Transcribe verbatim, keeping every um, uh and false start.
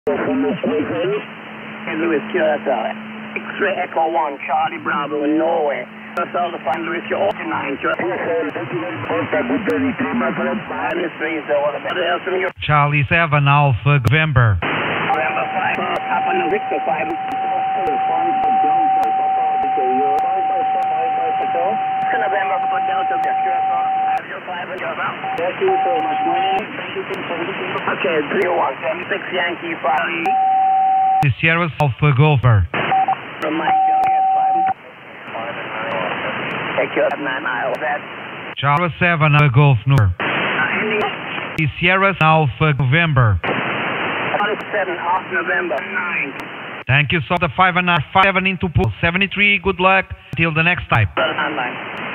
Louis Curacao. X-ray Echo one, Charlie Bravo in Norway. South of San Luis, you're nine. Charlie seven Alpha November. November five, Papa Victor five. November for Delta Thank you so much. Okay, three one seven six Yankee five. Sierra Alpha Golfer. From Mike Elliott five. Take care of nine Iowa. That's Charlie seven Alpha Golf Number. Sierra Alpha November. seven off November nine. Thank you, so the five and a half, five seven into pool seventy-three. Good luck till the next time. Online.